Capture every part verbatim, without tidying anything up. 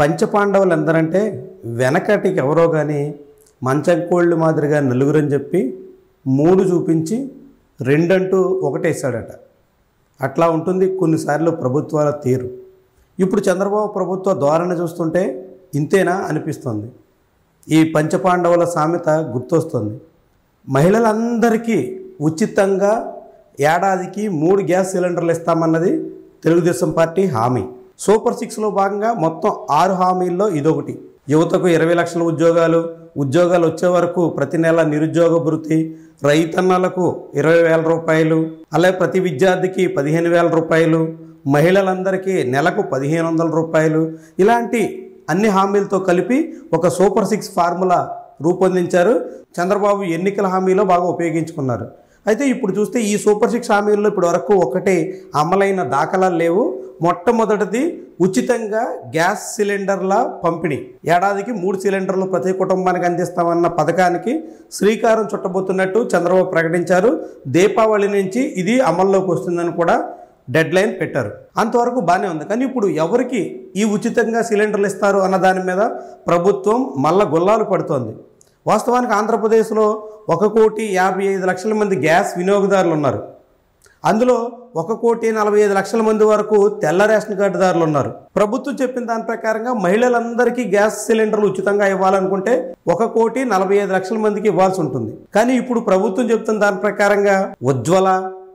పంచపాండవులు ఎందరంటే వెనకటికి ఎవరో కానీ మంచంకోళ్ళు మాదిరిగా నలుగురని చెప్పి మూడు చూపించి రెండంటూ ఒకటేసాడట. అట్లా ఉంటుంది కొన్నిసార్లు ప్రభుత్వాల తీరు. ఇప్పుడు చంద్రబాబు ప్రభుత్వ ధోరణి చూస్తుంటే ఇంతేనా అనిపిస్తుంది. ఈ పంచపాండవుల సామెత గుర్తొస్తుంది. మహిళలందరికీ ఉచితంగా ఏడాదికి మూడు గ్యాస్ సిలిండర్లు ఇస్తామన్నది తెలుగుదేశం పార్టీ హామీ. సూపర్ సిక్స్లో భాగంగా మొత్తం ఆరు హామీల్లో ఇదొకటి. యువతకు ఇరవై లక్షల ఉద్యోగాలు, ఉద్యోగాలు వచ్చే వరకు ప్రతి నెల నిరుద్యోగ భృతి, రైతన్నలకు ఇరవై వేల రూపాయలు, అలాగే ప్రతి విద్యార్థికి పదిహేను వేల రూపాయలు, మహిళలందరికీ నెలకు పదిహేను వందల రూపాయలు, ఇలాంటి అన్ని హామీలతో కలిపి ఒక సూపర్ సిక్స్ ఫార్ములా రూపొందించారు. చంద్రబాబు ఎన్నికల హామీలో బాగా ఉపయోగించుకున్నారు. అయితే ఇప్పుడు చూస్తే ఈ సూపర్ సిక్స్ హామీల్లో ఇప్పటి వరకు ఒకటే అమలైన దాఖలాలు లేవు. మొట్టమొదటిది ఉచితంగా గ్యాస్ సిలిండర్ల పంపిణీ. ఏడాదికి మూడు సిలిండర్లు ప్రతి కుటుంబానికి అందిస్తామన్న పథకానికి శ్రీకారం చుట్టబోతున్నట్టు చంద్రబాబు ప్రకటించారు. దీపావళి నుంచి ఇది అమల్లోకి వస్తుందని కూడా డెడ్ లైన్ పెట్టారు. అంతవరకు బాగానే ఉంది. కానీ ఇప్పుడు ఎవరికి ఈ ఉచితంగా సిలిండర్లు ఇస్తారు అన్న దాని మీద ప్రభుత్వం మళ్ళా గొల్లాలు పడుతోంది. వాస్తవానికి ఆంధ్రప్రదేశ్లో ఒక కోటి యాభై ఐదు లక్షల మంది గ్యాస్ వినియోగదారులు ఉన్నారు. అందులో ఒక కోటి నలభై ఐదు లక్షల మంది వరకు తెల్ల రేషన్ కార్డుదారులు ఉన్నారు. ప్రభుత్వం చెప్పిన దాని ప్రకారంగా మహిళలందరికీ గ్యాస్ సిలిండర్లు ఉచితంగా ఇవ్వాలనుకుంటే ఒక కోటి నలభై ఐదు లక్షల మందికి ఇవ్వాల్సి ఉంటుంది. కానీ ఇప్పుడు ప్రభుత్వం చెప్తున్న దాని ప్రకారంగా ఉజ్వల,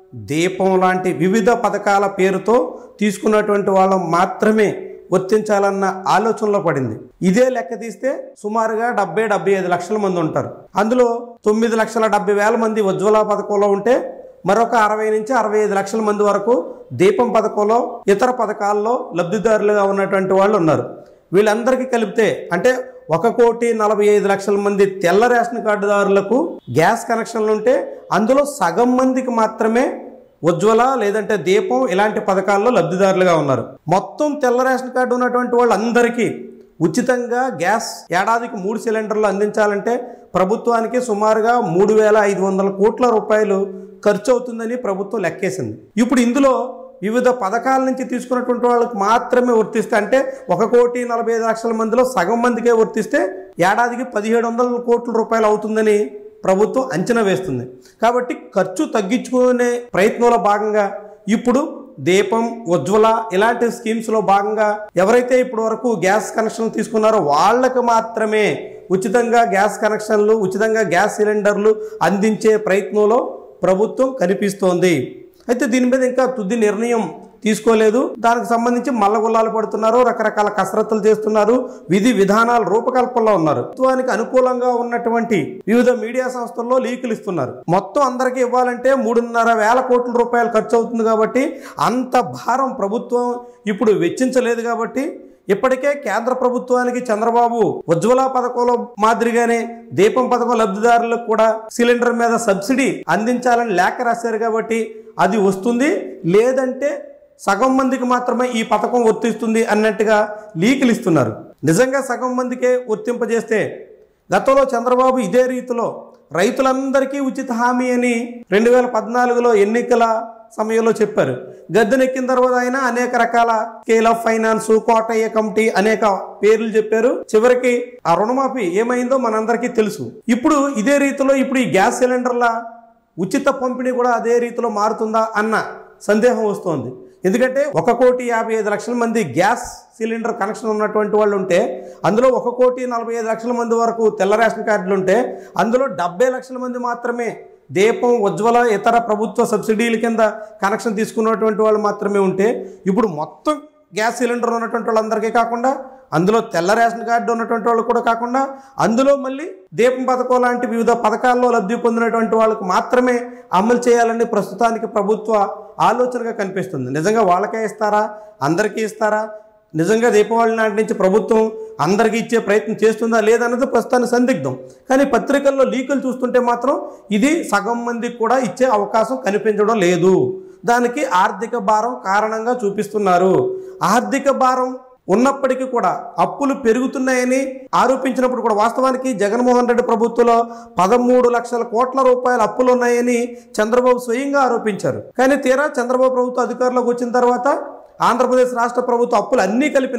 దీపం లాంటి వివిధ పథకాల పేరుతో తీసుకున్నటువంటి వాళ్ళం మాత్రమే వర్తించాలన్న ఆలోచనలో పడింది. ఇదే లెక్క తీస్తే సుమారుగా డెబ్బై డెబ్బై ఐదు లక్షల మంది ఉంటారు. అందులో తొమ్మిది లక్షల డెబ్బై వేల మంది ఉజ్వల పథకంలో ఉంటే మరొక అరవై నుంచి అరవై ఐదు లక్షల మంది వరకు దీపం పథకంలో, ఇతర పథకాల్లో లబ్ధిదారులుగా ఉన్నటువంటి వాళ్ళు ఉన్నారు. వీళ్ళందరికీ కలిపితే అంటే ఒక కోటి నలభై ఐదు లక్షల మంది తెల్ల రేషన్ కార్డుదారులకు గ్యాస్ కనెక్షన్లు ఉంటే అందులో సగం మందికి మాత్రమే ఉజ్వల లేదంటే దీపం ఇలాంటి పథకాల్లో లబ్ధిదారులుగా ఉన్నారు. మొత్తం తెల్ల రేషన్ కార్డు ఉన్నటువంటి వాళ్ళందరికీ ఉచితంగా గ్యాస్ ఏడాదికి మూడు సిలిండర్లు అందించాలంటే ప్రభుత్వానికి సుమారుగా మూడు వేల ఐదు వందల కోట్ల రూపాయలు ఖర్చు అవుతుందని ప్రభుత్వం లెక్కేసింది. ఇప్పుడు ఇందులో వివిధ పథకాల నుంచి తీసుకున్నటువంటి వాళ్ళకి మాత్రమే వర్తిస్తే అంటే ఒక కోటి నలభై ఐదు లక్షల మందిలో సగం మందికే వర్తిస్తే ఏడాదికి పదిహేడు వందల కోట్ల రూపాయలు అవుతుందని ప్రభుత్వం అంచనా వేస్తుంది. కాబట్టి ఖర్చు తగ్గించుకునే ప్రయత్నంలో భాగంగా ఇప్పుడు దీపం, ఉజ్వల ఇలాంటి స్కీమ్స్లో భాగంగా ఎవరైతే ఇప్పటి వరకు గ్యాస్ కనెక్షన్లు తీసుకున్నారో వాళ్ళకి మాత్రమే ఉచితంగా గ్యాస్ కనెక్షన్లు, ఉచితంగా గ్యాస్ సిలిండర్లు అందించే ప్రయత్నంలో ప్రభుత్వం కనిపిస్తోంది. అయితే దీని మీద ఇంకా తుది నిర్ణయం తీసుకోలేదు. దానికి సంబంధించి మల్లగుల్లాలు పడుతున్నారు, రకరకాల కసరత్తులు చేస్తున్నారు, విధి విధానాల రూపకల్పనలో ఉన్నారు. ప్రభుత్వానికి అనుకూలంగా ఉన్నటువంటి వివిధ మీడియా సంస్థల్లో లీకులు ఇస్తున్నారు. మొత్తం అందరికీ ఇవ్వాలంటే మూడున్నర వేల కోట్ల రూపాయలు ఖర్చు అవుతుంది. కాబట్టి అంత భారం ప్రభుత్వం ఇప్పుడు వెచ్చించలేదు. కాబట్టి ఇప్పటికే కేంద్ర ప్రభుత్వానికి చంద్రబాబు ఉజ్వల పథకంలో మాదిరిగానే దీపం పథకం లబ్ధిదారులకు కూడా సిలిండర్ మీద సబ్సిడీ అందించాలని లేఖ రాశారు. కాబట్టి అది వస్తుంది, లేదంటే సగం మందికి మాత్రమే ఈ పథకం వర్తిస్తుంది అన్నట్టుగా లీకులు ఇస్తున్నారు. నిజంగా సగం మందికే వర్తింపజేస్తే గతంలో చంద్రబాబు ఇదే రీతిలో రైతులందరికీ ఉచిత హామీ అని రెండు వేల పద్నాలుగులో ఎన్నికల సమయంలో చెప్పారు. గద్దెనెక్కిన తర్వాత ఆయన అనేక రకాల scale of finance, Kotaiah committee అనేక పేర్లు చెప్పారు. చివరికి ఆ రుణమాఫీ ఏమైందో మనందరికీ తెలుసు. ఇప్పుడు ఇదే రీతిలో ఇప్పుడు ఈ గ్యాస్ సిలిండర్ల ఉచిత పంపిణీ కూడా అదే రీతిలో మారుతుందా అన్న సందేహం వస్తోంది. ఎందుకంటే ఒక కోటి యాభై ఐదు లక్షల మంది గ్యాస్ సిలిండర్ కనెక్షన్ ఉన్నటువంటి వాళ్ళు ఉంటే అందులో ఒక కోటి నలభై ఐదు లక్షల మంది వరకు తెల్ల రేషన్ కార్డులు ఉంటే అందులో డెబ్బై లక్షల మంది మాత్రమే దీపం, ఉజ్వల ఇతర ప్రభుత్వ సబ్సిడీల కింద కనెక్షన్ తీసుకున్నటువంటి వాళ్ళు మాత్రమే ఉంటే ఇప్పుడు మొత్తం గ్యాస్ సిలిండర్ ఉన్నటువంటి వాళ్ళందరికీ కాకుండా అందులో తెల్ల రేషన్ కార్డు ఉన్నటువంటి వాళ్ళు కూడా కాకుండా అందులో మళ్ళీ దీపం పథకం లాంటి వివిధ పథకాల్లో లబ్ధి పొందినటువంటి వాళ్ళకు మాత్రమే అమలు చేయాలని ప్రస్తుతానికి ప్రభుత్వ ఆలోచనగా కనిపిస్తుంది. నిజంగా వాళ్ళకే ఇస్తారా, అందరికీ ఇస్తారా, నిజంగా దీపావళి నాటి నుంచి ప్రభుత్వం అందరికీ ఇచ్చే ప్రయత్నం చేస్తుందా లేదన్నది ప్రస్తుతానికి సందిగ్ధం. కానీ పత్రికల్లో లీకులు చూస్తుంటే మాత్రం ఇది సగం మందికి కూడా ఇచ్చే అవకాశం కనిపించడం లేదు. దానికి ఆర్థిక భారం కారణంగా చూపిస్తున్నారు. ఆర్థిక భారం ఉన్నప్పటికీ కూడా అప్పులు పెరుగుతున్నాయని ఆరోపించినప్పుడు కూడా వాస్తవానికి జగన్మోహన్ రెడ్డి ప్రభుత్వంలో పదమూడు లక్షల కోట్ల రూపాయల అప్పులు ఉన్నాయని చంద్రబాబు స్వయంగా ఆరోపించారు. కానీ తీరా చంద్రబాబు ప్రభుత్వం అధికారంలోకి వచ్చిన తర్వాత ఆంధ్రప్రదేశ్ రాష్ట్ర ప్రభుత్వ అప్పులు అన్నీ కలిపిన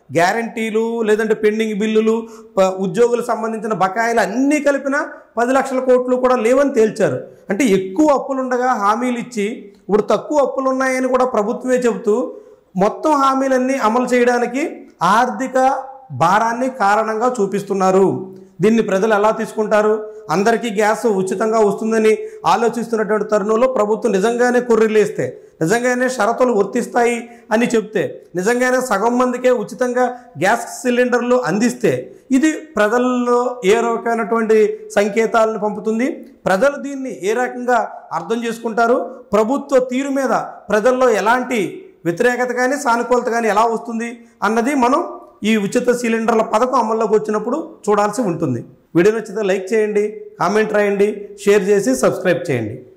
గ్యారంటీలు లేదంటే పెండింగ్ బిల్లులు ఉద్యోగులకు సంబంధించిన బకాయిలు అన్నీ కలిపిన పది లక్షల కోట్లు కూడా లేవని తేల్చారు. అంటే ఎక్కువ అప్పులుండగా హామీలు ఇచ్చి ఇప్పుడు తక్కువ అప్పులు ఉన్నాయని కూడా ప్రభుత్వమే చెబుతూ మొత్తం హామీలన్నీ అమలు చేయడానికి ఆర్థిక భారాన్ని కారణంగా చూపిస్తున్నారు. దీన్ని ప్రజలు ఎలా తీసుకుంటారు? అందరికీ గ్యాస్ ఉచితంగా వస్తుందని ఆలోచిస్తున్నటువంటి తరుణంలో ప్రభుత్వం నిజంగానే కొర్రీలేస్తే, నిజంగానే షరతులు వర్తిస్తాయి అని చెప్తే, నిజంగానే సగం మందికే ఉచితంగా గ్యాస్ సిలిండర్లు అందిస్తే ఇది ప్రజల్లో ఏ రకమైనటువంటి సంకేతాలను పంపుతుంది? ప్రజలు దీన్ని ఏ రకంగా అర్థం చేసుకుంటారు? ప్రభుత్వ తీరు మీద ప్రజల్లో ఎలాంటి వ్యతిరేకత కానీ సానుకూలత కానీ ఎలా వస్తుంది అన్నది మనం ఈ ఉచిత సిలిండర్ల పథకం అమల్లోకి వచ్చినప్పుడు చూడాల్సి ఉంటుంది. వీడియో నచ్చితే లైక్ చేయండి, కామెంట్ రాయండి, షేర్ చేసి సబ్స్క్రైబ్ చేయండి.